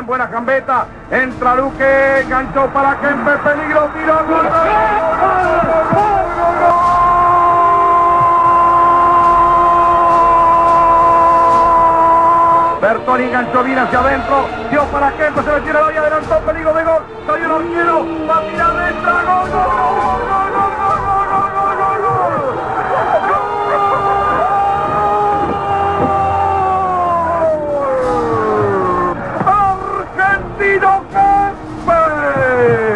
bien, buena gambeta. Entra Luque, gancho para Kempes, peligro, tiro, gol. Bertoni enganchó bien hacia adentro, dio para Kempes, se le tira y adelantó, peligro de gol. Salió el arquero, va a tirar dentro, gol, gol, gol, gol, gol, gol, gol, gol, gol, gol. Argentino Kempes.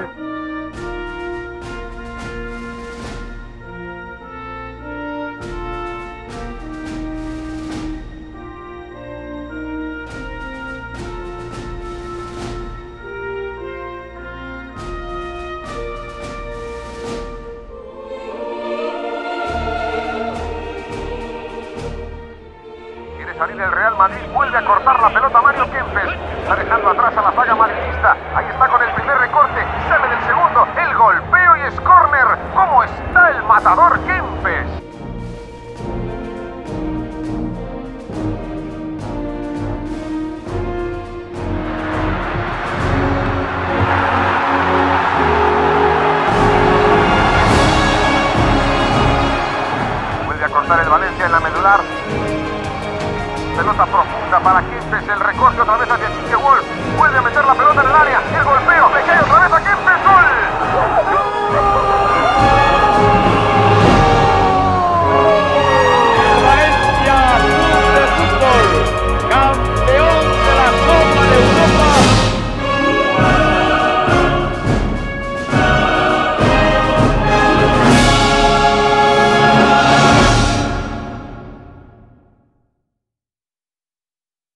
Salir el Real Madrid, vuelve a cortar la pelota Mario Kempes, está dejando atrás a la zaga madridista, ahí está con el primer recorte, sale del segundo, el golpeo y es córner. ¿Cómo está el matador Kempes? Vuelve a cortar el Valencia en la medular. Pelota profunda para Kempes, el recorte otra vez hacia Quique Wolf, vuelve a meter la pelota en el área, el golpeo, le cae otra vez a Kempes.